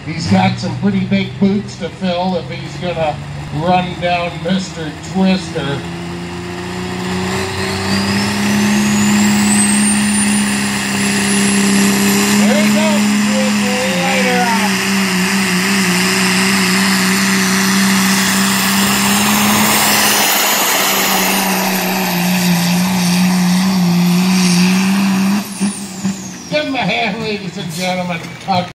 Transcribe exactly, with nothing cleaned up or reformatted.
He's got some pretty big boots to fill if he's gonna run down Mister Twister. There he goes, later on. Give him a hand, ladies and gentlemen. Uh,